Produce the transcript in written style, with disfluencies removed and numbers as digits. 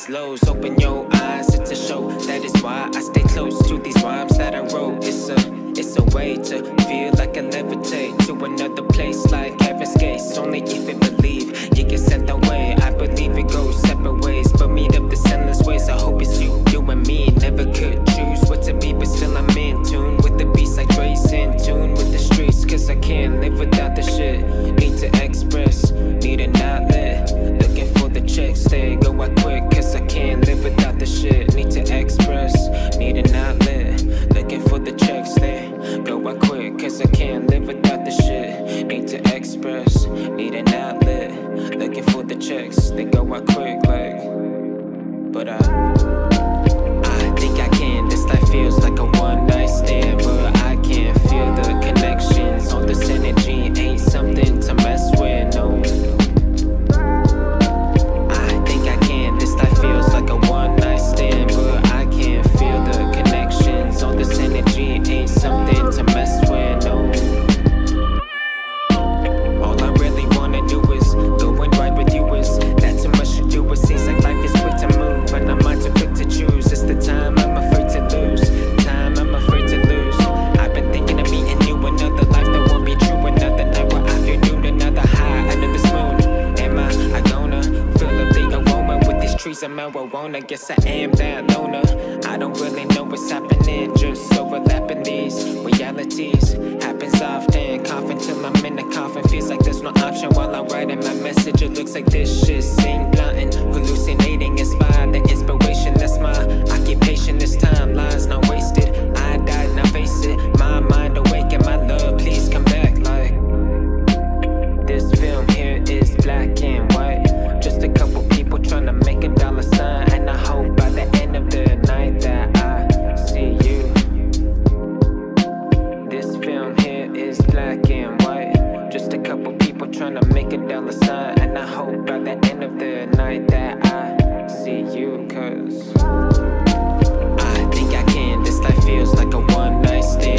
highs, lows. Open your eyes, it's a show. That is why I stay close to these rhymes that I wrote. It's a way to feel like I levitate to another place like heaven's gates. Only if you believe you get sent that way. I believe it goes separate ways, but meet up the endless ways. I hope it's you and me. Never could choose what to be, but still I'm in tune with the beats like Dre's in tune with the streets. Cause I can't live without the shit. Need to express, need an outlet. Looking for the checks, they go out quick. Cause I can't live without the shit. Need to express, need an outlet. Looking for the checks, they go out quick. Cause I can't live without the shit. Need to express, need an outlet. Looking for the checks, they go out quick like. But I think I can. This life feels like a one night stand, but I can't feel the connections. All this energy ain't something to mess with, no. I think I can. This life feels like a one night stand, but I can't feel the connections. All this energy ain't something to mess with, no. All I really wanna do is go and ride with you. Is that too much to do? It seems like life is quick to move, and I'm not too quick to choose. It's the time I'm afraid to lose. Time I'm afraid to lose. I've been thinking of meeting you another life that won't be true. Another night where I feel nude, another high under this moon. Am I gonna fill up the aroma with these trees of marijuana? Guess I am that loner. I don't really know what's happening, just overlapping these realities. Happens often, coughing till I'm in the coffin. Feels like there's no option while I'm writing my message. It looks like this shit ain't blunting, hallucinating, inspired the inspiration. That's my occupation. This time lies not wasted. I died, now face it. My mind awake and my love, please come back. Like this film here is black and white. Just a couple people trying to make a dollar sign, and I hope by the end of the night that I see you. This film here is black and white. Just a couple people trying to make a dollar sign, and I hope by the end of the night that I see you. Cause I think I can. This life feels like a one night stand.